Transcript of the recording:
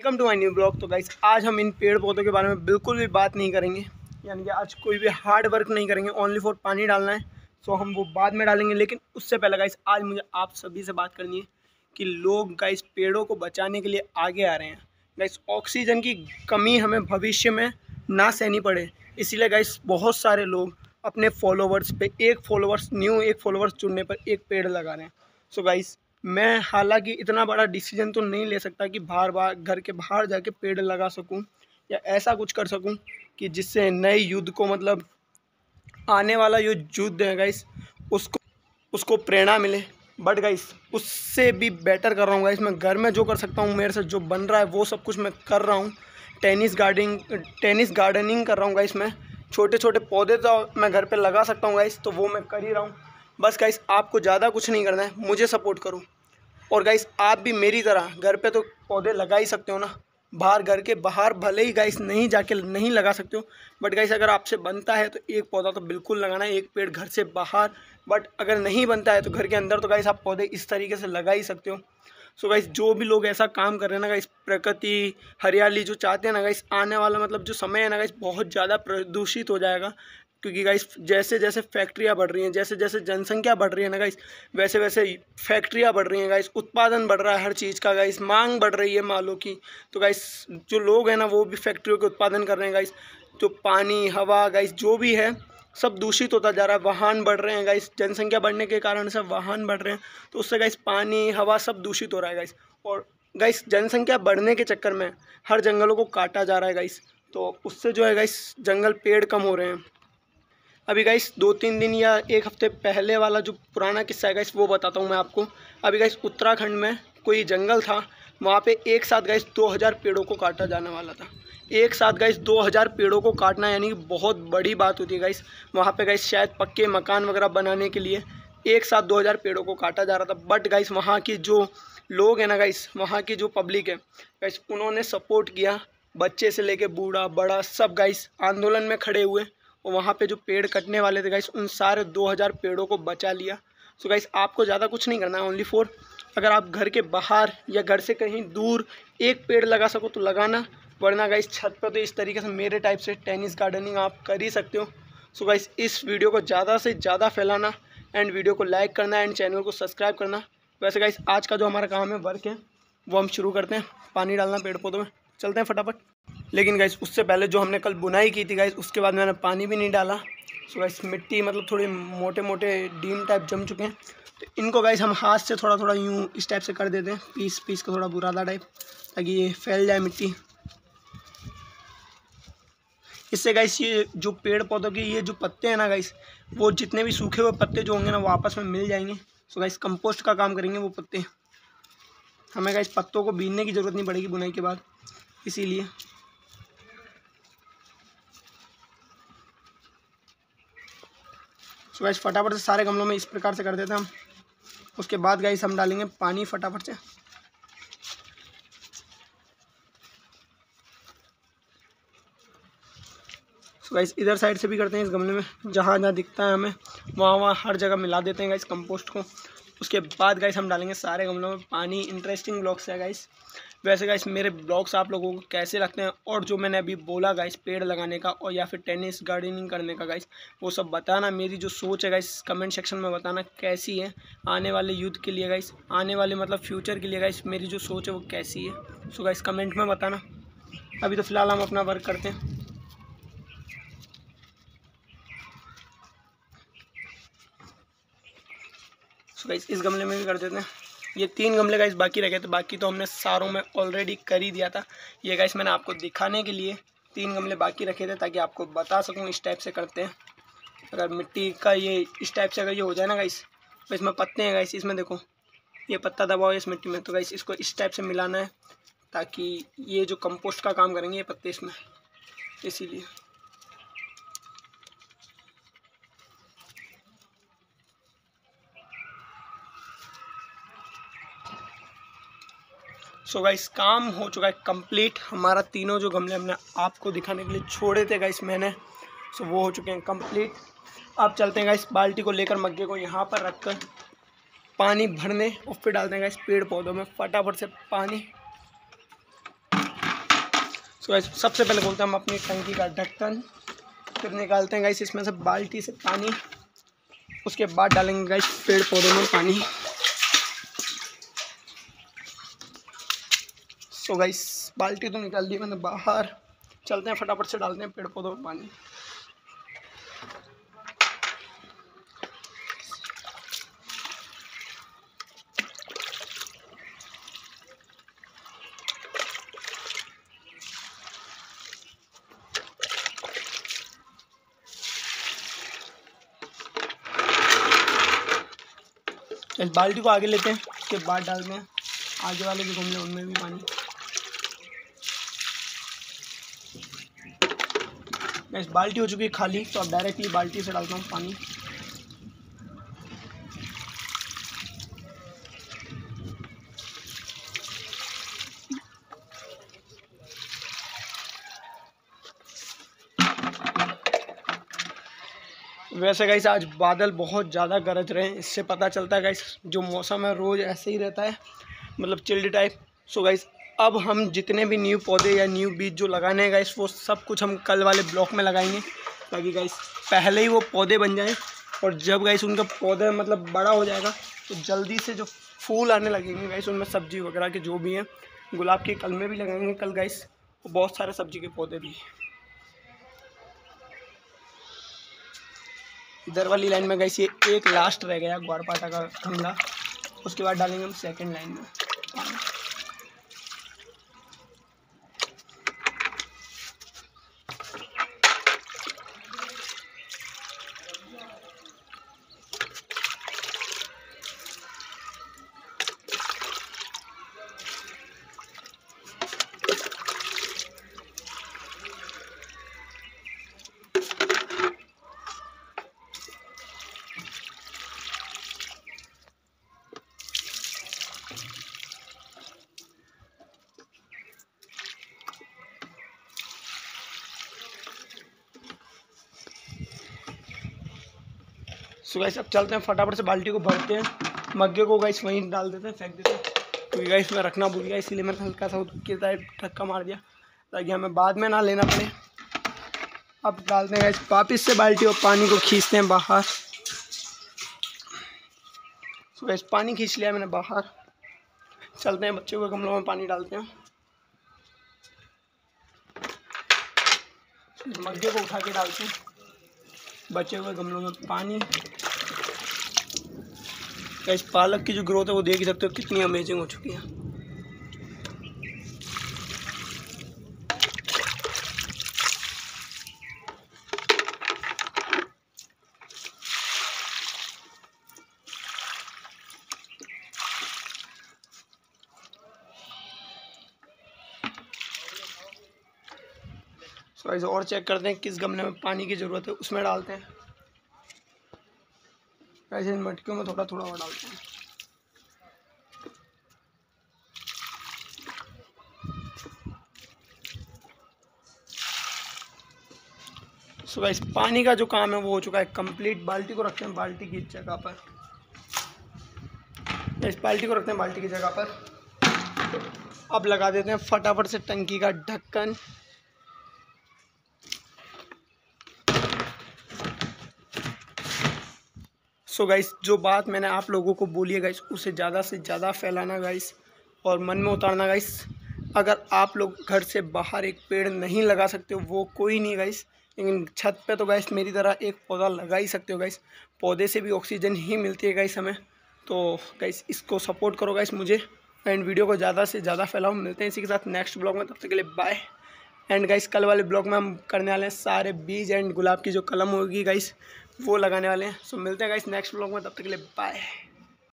Welcome to my new blog. तो guys आज हम इन पेड़ पौधों के बारे में बिल्कुल भी बात नहीं करेंगे, यानी कि आज कोई भी हार्ड वर्क नहीं करेंगे, ओनली फॉर पानी डालना है। सो हम वो बाद में डालेंगे, लेकिन उससे पहले गाइस आज मुझे आप सभी से बात करनी है कि लोग गाइस पेड़ों को बचाने के लिए आगे आ रहे हैं। गाइस ऑक्सीजन की कमी हमें भविष्य में ना सहनी पड़े, इसीलिए गाइस बहुत सारे लोग अपने फॉलोवर्स पे एक फॉलोवर्स चुनने पर एक पेड़ लगा रहे हैं। सो गाइस मैं हालांकि इतना बड़ा डिसीजन तो नहीं ले सकता कि बाहर घर के बाहर जाके पेड़ लगा सकूं या ऐसा कुछ कर सकूं कि जिससे नए युद्ध को, मतलब आने वाला जो युद्ध है गाइस, उसको प्रेरणा मिले। बट गाइस उससे भी बेटर कर रहा हूँ गाइस, मैं घर में जो कर सकता हूँ, मेरे से जो बन रहा है वो सब कुछ मैं कर रहा हूँ। टेनिस गार्डनिंग कर रहा हूँ गाइस। मैं छोटे छोटे पौधे तो मैं घर पे लगा सकता हूँ गाइस, तो वो मैं कर ही रहा हूँ। बस गाइस आपको ज़्यादा कुछ नहीं करना है, मुझे सपोर्ट करो। और गाइस आप भी मेरी तरह घर पे तो पौधे लगा ही सकते हो ना। घर के बाहर भले ही गाइस नहीं लगा सकते हो, बट गाइस अगर आपसे बनता है तो एक पौधा तो बिल्कुल लगाना है, एक पेड़ घर से बाहर। बट अगर नहीं बनता है तो घर के अंदर तो गाइस आप पौधे इस तरीके से लगा ही सकते हो। सो गाइस जो भी लोग ऐसा काम कर रहे हैं ना गाइस, प्रकृति हरियाली जो चाहते हैं ना गाइस, आने वाला मतलब जो समय है ना गाइस बहुत ज़्यादा प्रदूषित हो जाएगा। क्योंकि गाइस जैसे जैसे फैक्ट्रियाँ बढ़ रही हैं, जैसे जैसे जनसंख्या बढ़ रही है ना गाइस, वैसे वैसे फैक्ट्रियाँ बढ़ रही हैं गाइस, उत्पादन बढ़ रहा है हर चीज़ का गाइस, मांग बढ़ रही है मालों की। तो गाइस जो लोग हैं ना वो भी फैक्ट्रियों के उत्पादन कर रहे हैं गाइस। जो पानी हवा गाइस जो भी है सब दूषित होता जा रहा है। वाहन बढ़ रहे हैं गाइस, जनसंख्या बढ़ने के कारण से वाहन बढ़ रहे हैं, तो उससे गाइस पानी हवा सब दूषित हो रहा है गाइस। और गाइस जनसंख्या बढ़ने के चक्कर में हर जंगलों को काटा जा रहा है गाइस, तो उससे जो है गाइस जंगल पेड़ कम हो रहे हैं। अभी गाइस 2-3 दिन या एक हफ्ते पहले वाला जो पुराना किस्सा है गाइस वो बताता हूँ मैं आपको। अभी गाइस उत्तराखंड में कोई जंगल था, वहाँ पे एक साथ गाइस 2000 पेड़ों को काटा जाने वाला था। एक साथ गाइस 2000 पेड़ों को काटना यानी कि बहुत बड़ी बात होती है गाइस। वहाँ पे गाइस शायद पक्के मकान वगैरह बनाने के लिए एक साथ 2000 पेड़ों को काटा जा रहा था। बट गाइस वहाँ की जो लोग हैं ना गाइस, वहाँ की जो पब्लिक है गाइस, उन्होंने सपोर्ट किया। बच्चे से लेके बूढ़ा बड़ा सब गाइस आंदोलन में खड़े हुए, और वहाँ पे जो पेड़ कटने वाले थे गाइस उन सारे 2000 पेड़ों को बचा लिया। सो गाइस आपको ज़्यादा कुछ नहीं करना है, ओनली फॉर अगर आप घर के बाहर या घर से कहीं दूर एक पेड़ लगा सको तो लगाना, वरना गाइस छत पर तो इस तरीके से मेरे टाइप से टेनिस गार्डनिंग आप कर ही सकते हो। सो गाइस इस वीडियो को ज़्यादा से ज़्यादा फैलाना एंड वीडियो को लाइक करना एंड चैनल को सब्सक्राइब करना। वैसे गाइस आज का जो हमारा काम है, वर्क है, वो हम शुरू करते हैं। पानी डालना पेड़ पौधों में, चलते हैं फटाफट। लेकिन गाइस उससे पहले जो हमने कल बुनाई की थी गाइस, उसके बाद मैंने पानी भी नहीं डाला। सो गाइस मिट्टी मतलब थोड़े मोटे मोटे डीम टाइप जम चुके हैं, तो इनको गाइस हम हाथ से थोड़ा थोड़ा यूँ इस टाइप से कर देते हैं, पीस पीस का थोड़ा बुरादा टाइप, ताकि ये फैल जाए मिट्टी। इससे गाइस ये जो पेड़ पौधों के ये जो पत्ते हैं ना गाइस, वो जितने भी सूखे हुए पत्ते जो होंगे ना वो आपस में मिल जाएंगे। सो गाइस कंपोस्ट का काम करेंगे वो पत्ते। हमें गाइस पत्तों को बीनने की ज़रूरत नहीं पड़ेगी बुनाई के बाद, इसीलिए। सो गाइस फटाफट से सारे गमलों में इस प्रकार से कर देते हैं हम। उसके बाद गाइस हम डालेंगे पानी फटाफट से। सो गाइस इधर साइड से भी करते हैं इस गमले में, जहाँ जहाँ दिखता है हमें वहाँ हर जगह मिला देते हैं गाइस कंपोस्ट को। उसके बाद गाइस हम डालेंगे सारे गमलों में पानी। इंटरेस्टिंग ब्लॉग्स है गाइस। वैसे गाइस मेरे ब्लॉग्स आप लोगों को कैसे लगते हैं, और जो मैंने अभी बोला गाइस पेड़ लगाने का और या फिर टेनिस गार्डनिंग करने का गाइस, वो सब बताना। मेरी जो सोच है गाइस कमेंट सेक्शन में बताना कैसी है। आने वाले युद्ध के लिए गाइस, आने वाले मतलब फ्यूचर के लिए गाइस मेरी जो सोच है वो कैसी है। सो गाइस कमेंट में बताना। अभी तो फ़िलहाल हम अपना वर्क करते हैं। सो गाइस इस गमले में भी कर देते हैं। ये 3 गमले गाइस बाकी रखे थे, बाकी तो हमने सारों में ऑलरेडी कर ही दिया था। ये गाइस मैंने आपको दिखाने के लिए 3 गमले बाकी रखे थे, ताकि आपको बता सकूं इस टाइप से करते हैं। अगर मिट्टी का ये इस टाइप से अगर ये हो जाए ना गाइस, तो इसमें पत्ते हैं गाइस, इसमें देखो ये पत्ता दबाओ इस मिट्टी में, तो गाइस इसको इस टाइप से मिलाना है, ताकि ये जो कंपोस्ट का काम करेंगे ये पत्ते इसमें, इसीलिए। सो गाइस काम हो चुका है कंप्लीट। हमारा तीनों जो गमले हमने आपको दिखाने के लिए छोड़े थे गाइस मैंने, सो वो हो चुके हैं कंप्लीट। अब चलते हैं गाइस बाल्टी को लेकर मग्गे को यहाँ पर रखकर पानी भरने, और फिर डालते हैं गाइस पेड़ पौधों में फटाफट से पानी। सो गाइस सबसे पहले बोलते हैं हम अपनी टंकी का ढक्कन, फिर निकालते हैं गाइस इसमें से बाल्टी से पानी, उसके बाद डालेंगे गाइस पेड़ पौधों में पानी। सो गाइस बाल्टी तो निकाल दी मैंने बाहर, चलते हैं फटाफट से डालते हैं पेड़ पौधों में पानी। इस बाल्टी को आगे लेते हैं, उसके बाद डालते हैं आगे वाले जो गमले उनमें भी पानी। इस बाल्टी हो चुकी है खाली, तो अब डायरेक्टली बाल्टी से डालता हूँ पानी। वैसे गाइस आज बादल बहुत ज़्यादा गरज रहे हैं, इससे पता चलता है गाइस जो मौसम है रोज़ ऐसे ही रहता है, मतलब चिल्ड टाइप। सो गाइस अब हम जितने भी न्यू पौधे या न्यू बीज जो लगाने हैं गाइस वो सब कुछ हम कल वाले ब्लॉक में लगाएंगे, ताकि गाइस पहले ही वो पौधे बन जाएं, और जब गाइस उनका पौधा मतलब बड़ा हो जाएगा तो जल्दी से जो फूल आने लगेंगे गाइस उनमें सब्जी वगैरह के जो भी हैं, गुलाब के कलमे भी लगाएंगे कल गाइस, बहुत सारे सब्जी के पौधे भी। इधर वाली लाइन में गाइस ये एक लास्ट रह गया ग्वारपाठा का गमला, उसके बाद डालेंगे हम सेकंड लाइन में। सो गाइस अब चलते हैं फटाफट से बाल्टी को भरते हैं, मग्गे को गाइस वहीं डाल देते हैं, फेंक देते हैं, क्योंकि गाइस मैं रखना भूल गया, इसीलिए मैंने हल्का सा उसके साइड धक्का मार दिया ताकि हमें बाद में ना लेना पड़े। अब डालते हैं गाइस वापस से बाल्टी और पानी को खींचते हैं बाहर। सो गाइस पानी खींच लिया मैंने बाहर, चलते हैं बच्चों के गमलों में पानी डालते हैं। मग्गे को उठा के डालते हैं बचे हुए गमलों में पानी। इस पालक की जो ग्रोथ है वो देख ही सकते हो कितनी अमेजिंग हो चुकी है। तो ऐसे और चेक करते हैं किस गमले में पानी की ज़रूरत है, उसमें डालते हैं। ऐसे इन मटकियों में थोड़ा थोड़ा और डालते हैं। सो गाइस पानी का जो काम है वो हो चुका है कंप्लीट। बाल्टी को रखते हैं बाल्टी की जगह पर, इस बाल्टी को रखते हैं बाल्टी की जगह पर। अब लगा देते हैं फटाफट से टंकी का ढक्कन। सो गाइस जो बात मैंने आप लोगों को बोली है गाइस उसे ज़्यादा से ज़्यादा फैलाना गाइस और मन में उतारना गाइस। अगर आप लोग घर से बाहर एक पेड़ नहीं लगा सकते हो वो कोई नहीं गाइस, लेकिन छत पे तो गाइस मेरी तरह एक पौधा लगा ही सकते हो गाइस। पौधे से भी ऑक्सीजन ही मिलती है गाइस हमें, तो गाइस इसको सपोर्ट करो गाइस मुझे, एंड वीडियो को ज़्यादा से ज़्यादा फैलाओ। मिलते हैं इसी के साथ नेक्स्ट ब्लॉग में, तब तक के लिए बाय। एंड गाइस कल वाले ब्लॉग में हम करने वाले हैं सारे बीज एंड गुलाब की जो कलम होगी गाइस वो लगाने वाले हैं। सो मिलते हैं गाइस नेक्स्ट ब्लॉग में, तब तक के लिए बाय।